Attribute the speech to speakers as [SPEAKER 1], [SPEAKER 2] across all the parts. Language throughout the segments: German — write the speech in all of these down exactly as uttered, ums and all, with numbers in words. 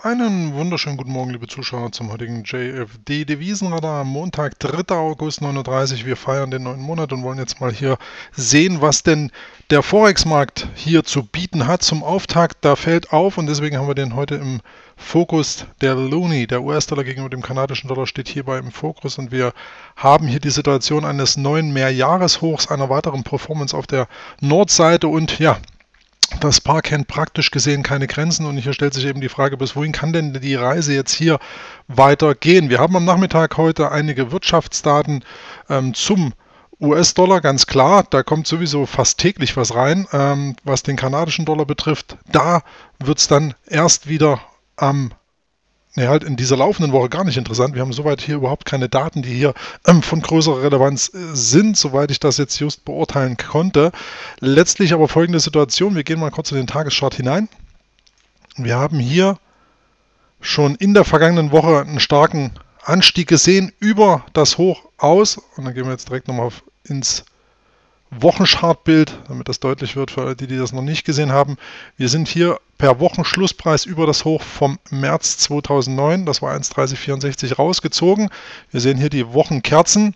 [SPEAKER 1] Einen wunderschönen guten Morgen, liebe Zuschauer, zum heutigen J F D-Devisenradar am Montag, dritter August neun Uhr dreißig. Wir feiern den neuen Monat und wollen jetzt mal hier sehen, was denn der Forex-Markt hier zu bieten hat zum Auftakt. Da fällt auf und deswegen haben wir den heute im Fokus. Der Loonie, der U S-Dollar gegenüber dem kanadischen Dollar, steht hierbei im Fokus und wir haben hier die Situation eines neuen Mehrjahreshochs, einer weiteren Performance auf der Nordseite und ja, das Paar kennt praktisch gesehen keine Grenzen und hier stellt sich eben die Frage, bis wohin kann denn die Reise jetzt hier weitergehen? Wir haben am Nachmittag heute einige Wirtschaftsdaten ähm, zum U S-Dollar, ganz klar, da kommt sowieso fast täglich was rein. Ähm, was den kanadischen Dollar betrifft, da wird es dann erst wieder am Ne, halt in dieser laufenden Woche gar nicht interessant. Wir haben soweit hier überhaupt keine Daten, die hier ähm, von größerer Relevanz äh, sind, soweit ich das jetzt just beurteilen konnte. Letztlich aber folgende Situation. Wir gehen mal kurz in den Tageschart hinein. Wir haben hier schon in der vergangenen Woche einen starken Anstieg gesehen über das Hoch aus. Und dann gehen wir jetzt direkt nochmal ins Wochenchartbild, damit das deutlich wird für alle, die, die das noch nicht gesehen haben. Wir sind hier per Wochenschlusspreis über das Hoch vom März zweitausendneun, das war eins Komma dreißig vierundsechzig, rausgezogen. Wir sehen hier die Wochenkerzen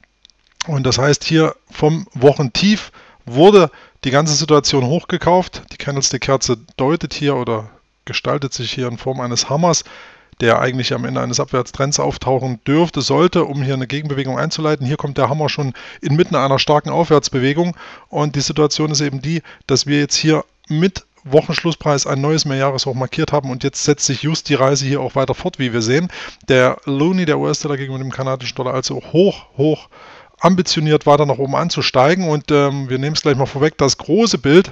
[SPEAKER 1] und das heißt, hier vom Wochentief wurde die ganze Situation hochgekauft. Die Candlestick-Kerze deutet hier oder gestaltet sich hier in Form eines Hammers, der eigentlich am Ende eines Abwärtstrends auftauchen dürfte, sollte, um hier eine Gegenbewegung einzuleiten. Hier kommt der Hammer schon inmitten einer starken Aufwärtsbewegung und die Situation ist eben die, dass wir jetzt hier mit Wochenschlusspreis ein neues Mehrjahreshoch markiert haben und jetzt setzt sich just die Reise hier auch weiter fort, wie wir sehen. Der Loonie, der U S-Dollar gegenüber dem kanadischen Dollar, also hoch, hoch ambitioniert weiter nach oben anzusteigen und ähm, wir nehmen es gleich mal vorweg, das große Bild.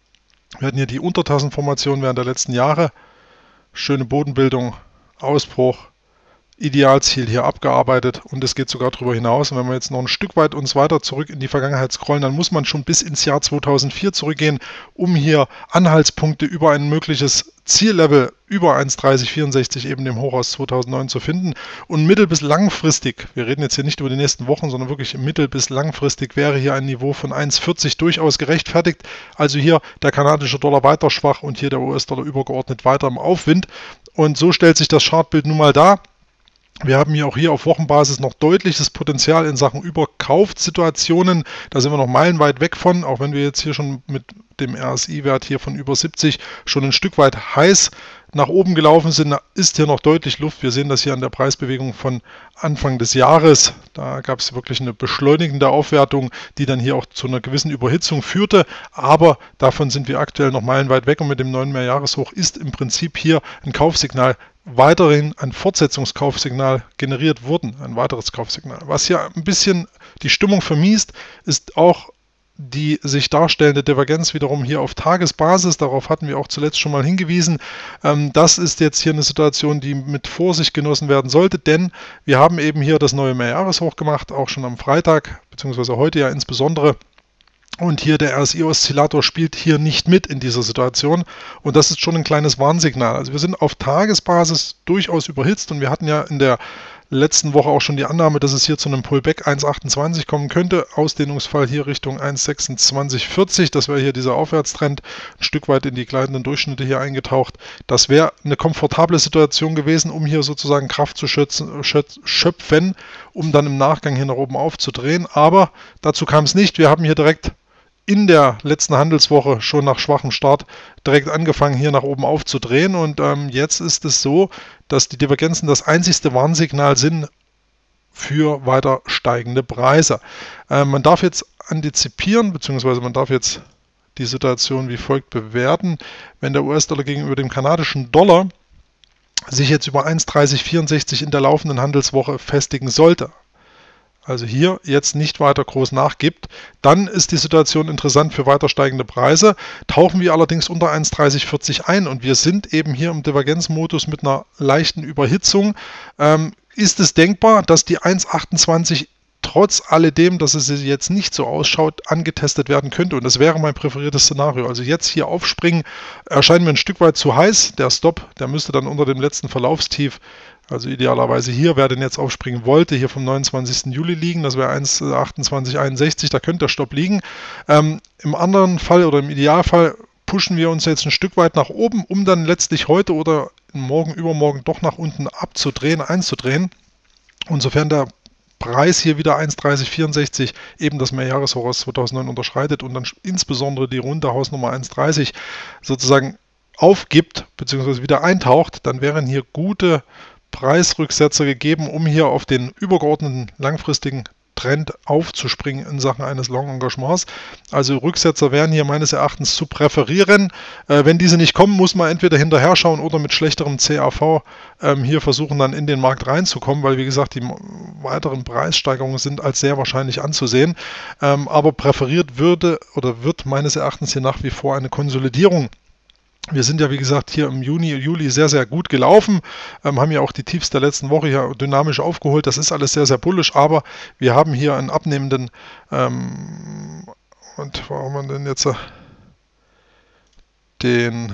[SPEAKER 1] Wir hatten hier die Untertassenformation während der letzten Jahre, schöne Bodenbildung, Ausbruch, Idealziel hier abgearbeitet und es geht sogar darüber hinaus. Und wenn wir jetzt noch ein Stück weit uns weiter zurück in die Vergangenheit scrollen, dann muss man schon bis ins Jahr zweitausendvier zurückgehen, um hier Anhaltspunkte über ein mögliches Ziellevel über eins Komma dreißig vierundsechzig, eben dem Hoch aus zweitausendneun, zu finden. Und mittel- bis langfristig, wir reden jetzt hier nicht über die nächsten Wochen, sondern wirklich mittel- bis langfristig wäre hier ein Niveau von eins Komma vierzig durchaus gerechtfertigt. Also hier der kanadische Dollar weiter schwach und hier der U S-Dollar übergeordnet weiter im Aufwind. Und so stellt sich das Chartbild nun mal dar. Wir haben hier auch hier auf Wochenbasis noch deutliches Potenzial in Sachen Überkaufssituationen. Da sind wir noch meilenweit weg von, auch wenn wir jetzt hier schon mit dem R S I-Wert hier von über siebzig schon ein Stück weit heiß nach oben gelaufen sind, ist hier noch deutlich Luft. Wir sehen das hier an der Preisbewegung von Anfang des Jahres. Da gab es wirklich eine beschleunigende Aufwertung, die dann hier auch zu einer gewissen Überhitzung führte. Aber davon sind wir aktuell noch meilenweit weg und mit dem neuen Mehrjahreshoch ist im Prinzip hier ein Kaufsignal, weiterhin ein Fortsetzungskaufsignal generiert worden, ein weiteres Kaufsignal. Was hier ein bisschen die Stimmung vermiest, ist auch die sich darstellende Divergenz wiederum hier auf Tagesbasis. Darauf hatten wir auch zuletzt schon mal hingewiesen. Das ist jetzt hier eine Situation, die mit Vorsicht genossen werden sollte, denn wir haben eben hier das neue Mehrjahreshoch gemacht, auch schon am Freitag, beziehungsweise heute ja insbesondere. Und hier der R S I-Oszillator spielt hier nicht mit in dieser Situation und das ist schon ein kleines Warnsignal. Also wir sind auf Tagesbasis durchaus überhitzt und wir hatten ja in der letzten Woche auch schon die Annahme, dass es hier zu einem Pullback eins Komma achtundzwanzig kommen könnte. Ausdehnungsfall hier Richtung eins Komma sechsundzwanzig vierzig. Das wäre hier dieser Aufwärtstrend, ein Stück weit in die gleitenden Durchschnitte hier eingetaucht. Das wäre eine komfortable Situation gewesen, um hier sozusagen Kraft zu schöpfen, schöpfen, um dann im Nachgang hier nach oben aufzudrehen. Aber dazu kam es nicht. Wir haben hier direkt in der letzten Handelswoche schon nach schwachem Start direkt angefangen, hier nach oben aufzudrehen. Und ähm, jetzt ist es so, dass die Divergenzen das einzigste Warnsignal sind für weiter steigende Preise. Ähm, man darf jetzt antizipieren, beziehungsweise man darf jetzt die Situation wie folgt bewerten. Wenn der U S-Dollar gegenüber dem kanadischen Dollar sich jetzt über eins Komma dreißig vierundsechzig in der laufenden Handelswoche festigen sollte, also hier jetzt nicht weiter groß nachgibt, dann ist die Situation interessant für weiter steigende Preise. Tauchen wir allerdings unter eins Komma dreißig vierzig ein und wir sind eben hier im Divergenzmodus mit einer leichten Überhitzung, ähm, ist es denkbar, dass die eins Komma achtundzwanzig trotz alledem, dass es jetzt nicht so ausschaut, angetestet werden könnte. Und das wäre mein präferiertes Szenario. Also jetzt hier aufspringen, erscheint mir ein Stück weit zu heiß. Der Stop, der müsste dann unter dem letzten Verlaufstief, also idealerweise hier, wer denn jetzt aufspringen wollte, hier vom neunundzwanzigsten Juli liegen, das wäre eins Komma achtundzwanzig einundsechzig, da könnte der Stopp liegen. Ähm, im anderen Fall oder im Idealfall pushen wir uns jetzt ein Stück weit nach oben, um dann letztlich heute oder morgen, übermorgen doch nach unten abzudrehen, einzudrehen. Und sofern der Preis hier wieder eins dreißig vierundsechzig eben das Mehrjahreshoch aus zweitausendneun unterschreitet und dann insbesondere die runde Hausnummer eins dreißig sozusagen aufgibt bzw. wieder eintaucht, dann wären hier gute Preisrücksetzer gegeben, um hier auf den übergeordneten langfristigen Trend aufzuspringen in Sachen eines Long-Engagements. Also Rücksetzer wären hier meines Erachtens zu präferieren. Äh, wenn diese nicht kommen, muss man entweder hinterher schauen oder mit schlechterem C A V ähm, hier versuchen dann in den Markt reinzukommen, weil wie gesagt die weiteren Preissteigerungen sind als sehr wahrscheinlich anzusehen. Ähm, aber präferiert würde oder wird meines Erachtens hier nach wie vor eine Konsolidierung. Wir sind ja, wie gesagt, hier im Juni, Juli sehr, sehr gut gelaufen, ähm, haben ja auch die Tiefs der letzten Woche hier dynamisch aufgeholt. Das ist alles sehr, sehr bullisch, aber wir haben hier einen abnehmenden, ähm, und wo haben wir denn jetzt den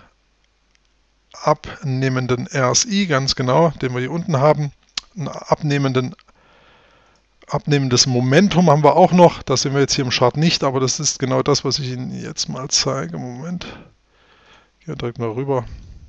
[SPEAKER 1] abnehmenden R S I, ganz genau, den wir hier unten haben, einen abnehmenden Abnehmendes Momentum haben wir auch noch. Das sehen wir jetzt hier im Chart nicht, aber das ist genau das, was ich Ihnen jetzt mal zeige. Moment. Hier direkt mal rüber.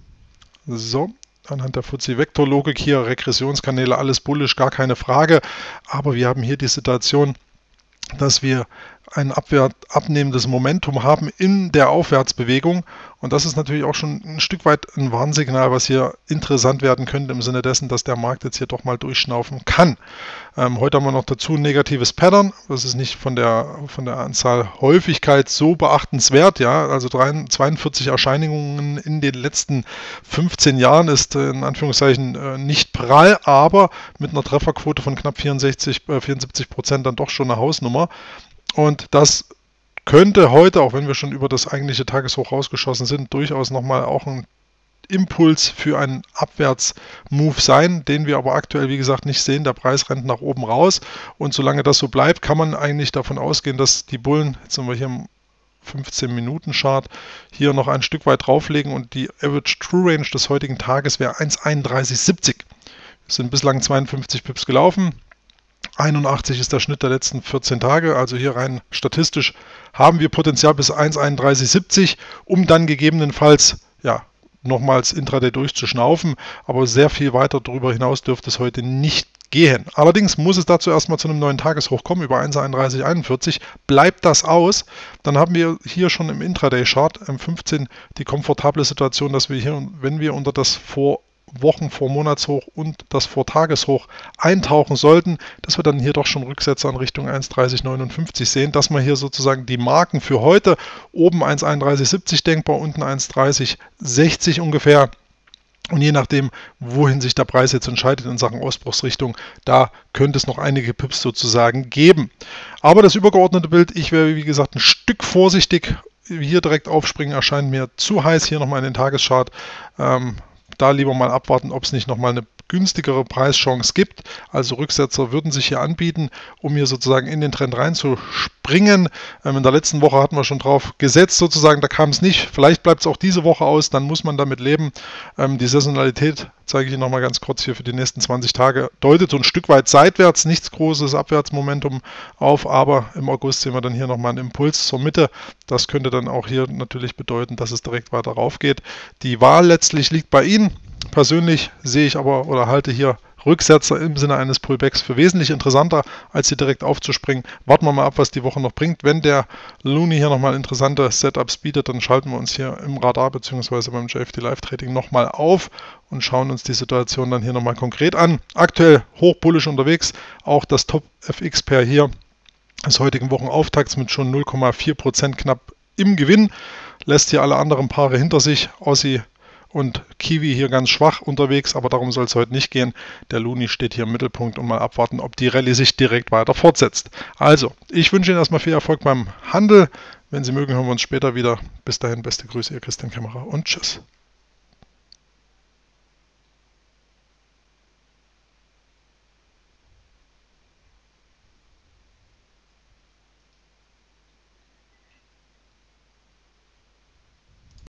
[SPEAKER 1] So, anhand der F T S E-Vektor-Logik hier, Regressionskanäle, alles bullisch, gar keine Frage. Aber wir haben hier die Situation, dass wir ein abwärts abnehmendes Momentum haben in der Aufwärtsbewegung. Und das ist natürlich auch schon ein Stück weit ein Warnsignal, was hier interessant werden könnte im Sinne dessen, dass der Markt jetzt hier doch mal durchschnaufen kann. Ähm, heute haben wir noch dazu ein negatives Pattern. Das ist nicht von der, von der Anzahl Häufigkeit so beachtenswert. Ja, also zweiundvierzig Erscheinungen in den letzten fünfzehn Jahren ist äh, in Anführungszeichen äh, nicht prall, aber mit einer Trefferquote von knapp vierundsechzig, äh, vierundsiebzig Prozent dann doch schon eine Hausnummer. Und das könnte heute, auch wenn wir schon über das eigentliche Tageshoch rausgeschossen sind, durchaus nochmal auch ein Impuls für einen Abwärtsmove sein, den wir aber aktuell, wie gesagt, nicht sehen. Der Preis rennt nach oben raus und solange das so bleibt, kann man eigentlich davon ausgehen, dass die Bullen, jetzt sind wir hier im fünfzehn Minuten Chart, hier noch ein Stück weit drauflegen und die Average True Range des heutigen Tages wäre eins einunddreißig siebzig. Wir sind bislang zweiundfünfzig Pips gelaufen. einundachtzig ist der Schnitt der letzten vierzehn Tage, also hier rein statistisch haben wir Potenzial bis eins einunddreißig siebzig, um dann gegebenenfalls ja, nochmals Intraday durchzuschnaufen, aber sehr viel weiter darüber hinaus dürfte es heute nicht gehen. Allerdings muss es dazu erstmal zu einem neuen Tageshoch kommen, über eins einunddreißig einundvierzig. Bleibt das aus, dann haben wir hier schon im Intraday-Chart M fünfzehn die komfortable Situation, dass wir hier, wenn wir unter das vor Wochen vor Monatshoch und das vor Tageshoch eintauchen sollten, dass wir dann hier doch schon Rücksätze in Richtung eins dreißig neunundfünfzig sehen, dass man hier sozusagen die Marken für heute oben eins einunddreißig siebzig denkbar, unten eins dreißig sechzig ungefähr. Und je nachdem, wohin sich der Preis jetzt entscheidet in Sachen Ausbruchsrichtung, da könnte es noch einige Pips sozusagen geben. Aber das übergeordnete Bild, ich wäre wie gesagt ein Stück vorsichtig. Hier direkt aufspringen erscheint mir zu heiß. Hier nochmal in den Tageschart. Ähm, Da lieber mal abwarten, ob es nicht nochmal eine günstigere Preischance gibt. Also Rücksetzer würden sich hier anbieten, um hier sozusagen in den Trend reinzuspringen. Ähm, in der letzten Woche hatten wir schon drauf gesetzt sozusagen, da kam es nicht. Vielleicht bleibt es auch diese Woche aus, dann muss man damit leben. Ähm, die Saisonalität, zeige ich Ihnen nochmal ganz kurz hier für die nächsten zwanzig Tage, deutet so ein Stück weit seitwärts, nichts großes Abwärtsmomentum auf, aber im August sehen wir dann hier nochmal einen Impuls zur Mitte. Das könnte dann auch hier natürlich bedeuten, dass es direkt weiter rauf geht. Die Wahl letztlich liegt bei Ihnen. Persönlich sehe ich aber oder halte hier Rücksetzer im Sinne eines Pullbacks für wesentlich interessanter, als hier direkt aufzuspringen. Warten wir mal ab, was die Woche noch bringt. Wenn der Looney hier nochmal interessante Setups bietet, dann schalten wir uns hier im Radar bzw. beim J F D Live Trading nochmal auf und schauen uns die Situation dann hier nochmal konkret an. Aktuell hochbullisch unterwegs, auch das Top F X Pair hier des heutigen Wochenauftakts mit schon null Komma vier Prozent knapp im Gewinn, lässt hier alle anderen Paare hinter sich. Aussie und Kiwi hier ganz schwach unterwegs, aber darum soll es heute nicht gehen. Der Looney steht hier im Mittelpunkt und mal abwarten, ob die Rallye sich direkt weiter fortsetzt. Also, ich wünsche Ihnen erstmal viel Erfolg beim Handel. Wenn Sie mögen, hören wir uns später wieder. Bis dahin, beste Grüße, Ihr Christian Kämmerer und tschüss.